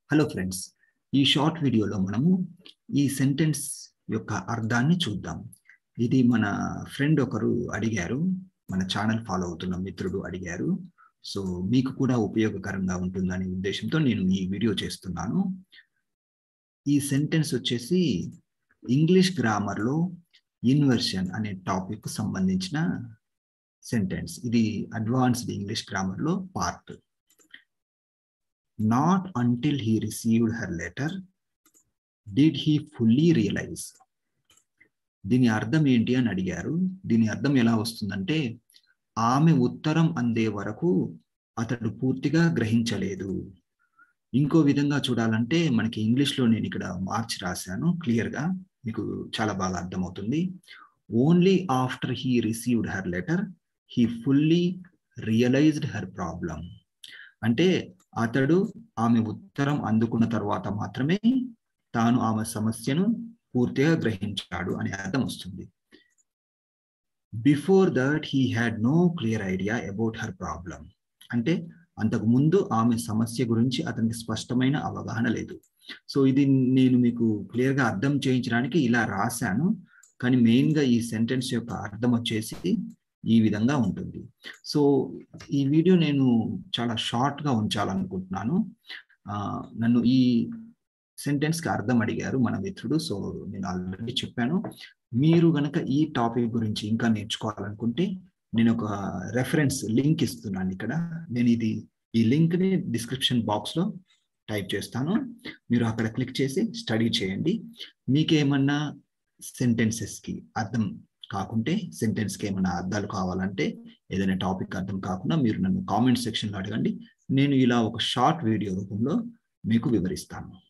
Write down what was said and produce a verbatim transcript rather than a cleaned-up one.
Hello friends, ఈ short వీడియోలో మనము ఈ సెంటెన్స్ యొక్క అర్థాన్ని చూద్దాం. ఇది మన ఫ్రెండ్ ఒకరు అడిగారు, మన ఛానల్ ఫాలో అవుతున్న మిత్రుడు అడిగారు. సో మీకు కూడా ఉపయోగకరంగా ఉంటుందనే ఉద్దేశంతో నేను ఈ వీడియో చేస్తున్నాను. ఈ సెంటెన్స్ వచ్చేసి ఇంగ్లీష్ గ్రామర్లో ఇన్వర్షన్ అనే టాపిక్ సంబంధించిన సెంటెన్స్. ఇది అడ్వాన్స్డ్ ఇంగ్లీష్ గ్రామర్లో part. Not until he received her letter did he fully realize. దీని అర్థం ఏంటి అని అడిగారు. దీని అర్థం ఎలా వస్తుందంటే, ఆమె ఉత్తరం అందే వరకు అతడు పూర్తిగా గ్రహించలేదు. ఇంకో విధంగా చూడాలంటే మనకి ఇంగ్లీష్లో నేను ఇక్కడ మార్చి రాశాను, క్లియర్గా మీకు చాలా బాగా అర్థమవుతుంది. Only after he received her letter he fully realised her problem. అంటే అతడు ఆమె ఉత్తరం అందుకున్న తర్వాత మాత్రమే తాను ఆమె సమస్యను పూర్తిగా గ్రహించాడు అనే అర్థం వస్తుంది. Before that he had no clear idea about her problem. అంటే అంతకు ముందు ఆమె సమస్య గురించి అతనికి స్పష్టమైన అవగాహన లేదు. సో ఇది నేను మీకు క్లియర్గా అర్థం చేయించడానికి ఇలా రాశాను, కానీ మెయిన్గా ఈ సెంటెన్స్ యొక్క అర్థం వచ్చేసి ఈ విధంగా ఉంటుంది. సో ఈ వీడియో నేను చాలా షార్ట్గా ఉంచాలనుకుంటున్నాను. నన్ను ఈ సెంటెన్స్కి అర్థం అడిగారు మన మిత్రుడు. సో నేను ఆల్రెడీ చెప్పాను, మీరు కనుక ఈ టాపిక్ గురించి ఇంకా నేర్చుకోవాలనుకుంటే నేను ఒక రెఫరెన్స్ లింక్ ఇస్తున్నాను ఇక్కడ. నేను ఇది ఈ లింక్ని డిస్క్రిప్షన్ బాక్స్లో టైప్ చేస్తాను. మీరు అక్కడ క్లిక్ చేసి స్టడీ చేయండి. మీకేమన్నా సెంటెన్సెస్కి అర్థం కాకుంటే, సెంటెన్స్కి ఏమైనా అర్థాలు కావాలంటే, ఏదైనా టాపిక్ అర్థం కాకుండా మీరు నన్ను కామెంట్ సెక్షన్లో అడగండి. నేను ఇలా ఒక షార్ట్ వీడియో రూపంలో మీకు వివరిస్తాను.